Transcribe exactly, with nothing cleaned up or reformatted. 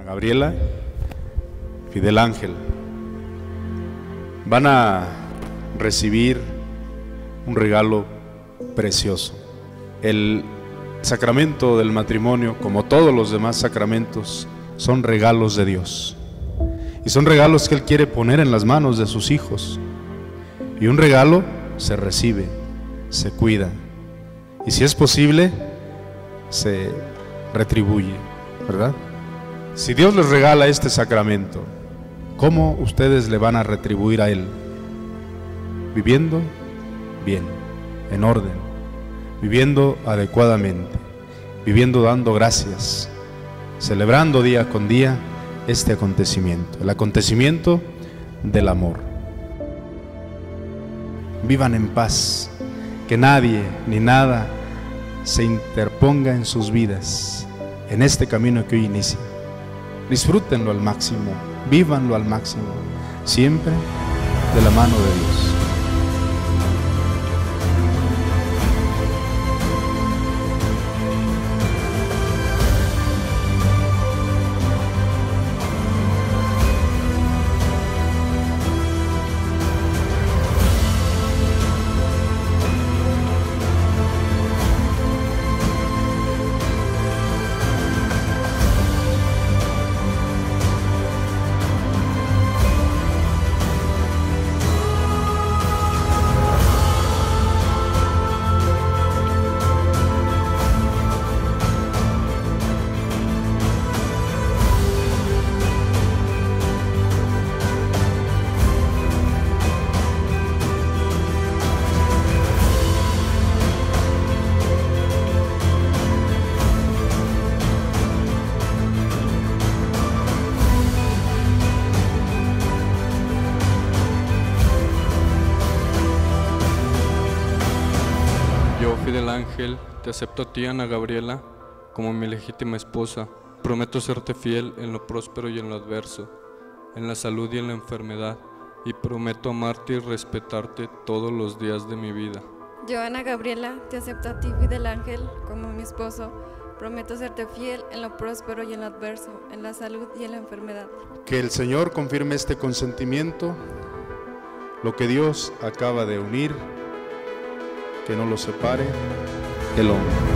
Gabriela, Fidel Ángel, van a recibir un regalo precioso. El sacramento del matrimonio, como todos los demás sacramentos, son regalos de Dios. Y son regalos que Él quiere poner en las manos de sus hijos. Y un regalo se recibe, se cuida. Y si es posible, se retribuye, ¿verdad? Si Dios les regala este sacramento, ¿cómo ustedes le van a retribuir a Él? Viviendo bien, en orden, viviendo adecuadamente, viviendo dando gracias, celebrando día con día este acontecimiento, el acontecimiento del amor. Vivan en paz, que nadie ni nada se interponga en sus vidas, en este camino que hoy inicia. Disfrútenlo al máximo, vívanlo al máximo, siempre de la mano de Dios. Yo, Fidel Ángel, te acepto a ti, Ana Gabriela, como mi legítima esposa. Prometo serte fiel en lo próspero y en lo adverso, en la salud y en la enfermedad, y prometo amarte y respetarte todos los días de mi vida. Yo, Ana Gabriela, te acepto a ti, Fidel Ángel, como mi esposo. Prometo serte fiel en lo próspero y en lo adverso, en la salud y en la enfermedad. Que el Señor confirme este consentimiento, lo que Dios acaba de unir, que no lo separe el hombre.